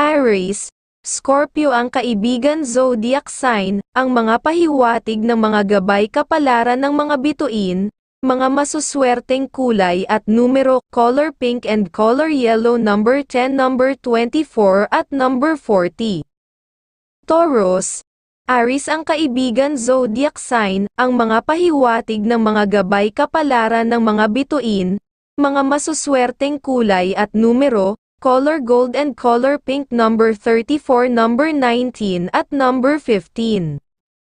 Aries, Scorpio ang kaibigan zodiac sign, ang mga pahiwatig ng mga gabay kapalaran ng mga bituin, mga masuswerteng kulay at numero, color pink and color yellow, number 10, number 24 at number 40. Taurus, Aries ang kaibigan zodiac sign, ang mga pahiwatig ng mga gabay kapalaran ng mga bituin, mga masuswerteng kulay at numero, color gold and color pink, number 34, number 19 at number 15.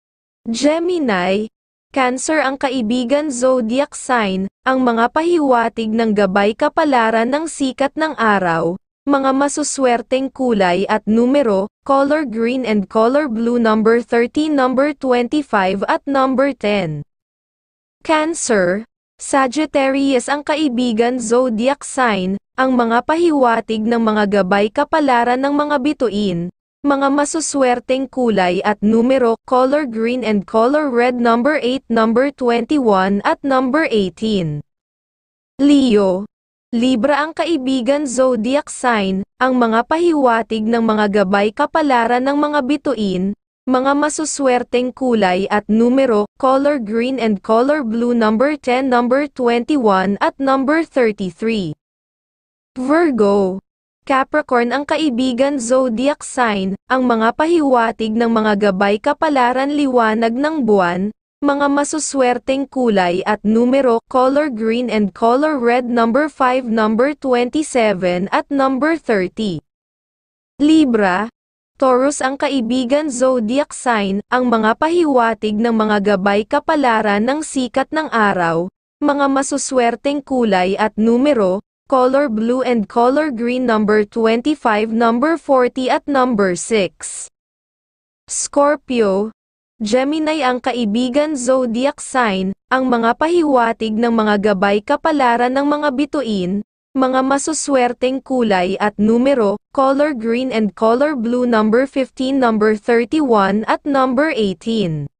Gemini, Cancer ang kaibigan zodiac sign, ang mga pahiwatig ng gabay kapalaran ng sikat ng araw, mga masuswerteng kulay at numero, color green and color blue, number 13, number 25 at number 10. Cancer, Sagittarius ang kaibigan zodiac sign, ang mga pahiwatig ng mga gabay kapalaran ng mga bituin, mga masuswerteng kulay at numero, color green and color red, number 8, number 21 at number 18. Leo, Libra ang kaibigan zodiac sign, ang mga pahiwatig ng mga gabay kapalaran ng mga bituin, mga masuswerteng kulay at numero, color green and color blue, number 10, number 21 at number 33. Virgo, Capricorn ang kaibigan zodiac sign, ang mga pahiwatig ng mga gabay kapalaran liwanag ng buwan, mga masuswerteng kulay at numero, color green and color red, number 5, number 27 at number 30. Libra, Taurus ang kaibigan zodiac sign, ang mga pahiwatig ng mga gabay kapalaran ng sikat ng araw, mga masuswerteng kulay at numero, color blue and color green, number 25, number 40 at number 6. Scorpio, Gemini ang kaibigan zodiac sign, ang mga pahiwatig ng mga gabay kapalaran ng mga bituin, mga masuswerteng kulay at numero, color green and color blue, number 15, number 31 at number 18.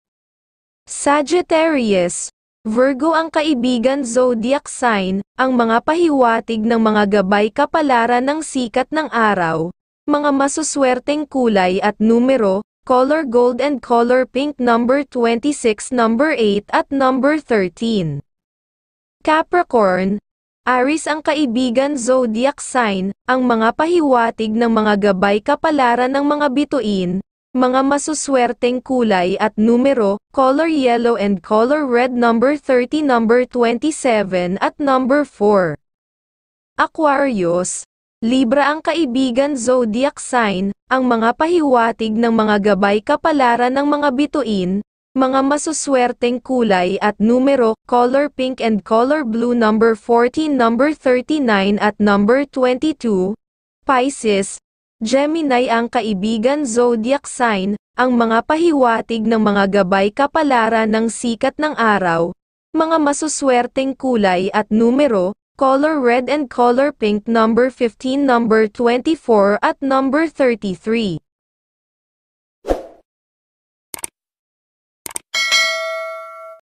Sagittarius, Virgo ang kaibigan zodiac sign, ang mga pahiwatig ng mga gabay kapalaran ng sikat ng araw, mga masuswerteng kulay at numero, color gold and color pink, number 26, number 8 at number 13. Capricorn, Aries ang kaibigan zodiac sign, ang mga pahiwatig ng mga gabay kapalaran ng mga bituin, mga masuswerteng kulay at numero, color yellow and color red, number 30, number 27 at number 4. Aquarius, Libra ang kaibigan zodiac sign, ang mga pahiwatig ng mga gabay kapalaran ng mga bituin, mga masuswerteng kulay at numero, color pink and color blue, number 14, number 39 at number 22. Pisces, Gemini ang kaibigan zodiac sign, ang mga pahiwatig ng mga gabay kapalaran ng sikat ng araw, mga masuswerteng kulay at numero, color red and color pink, number 15, number 24 at number 33.